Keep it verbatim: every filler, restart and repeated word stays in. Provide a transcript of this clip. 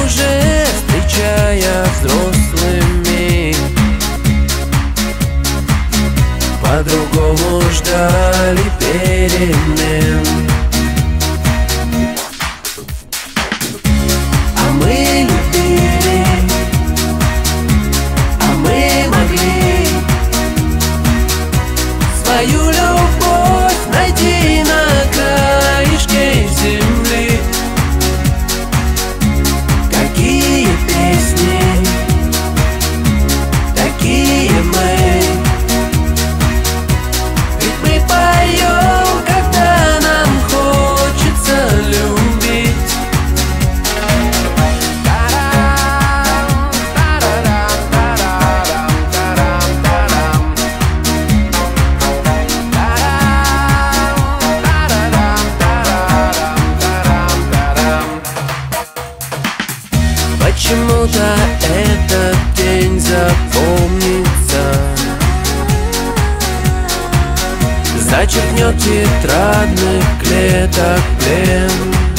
уже встречая взрослыми, по-другому ждали перемен. А мы любили, а мы могли свою любовь найти на краешке земли. Какие песни, такие мы. Ведь мы поем, когда нам хочется любить. Почему-то этот день запомнится, зачеркнет тетрадных клеток плен.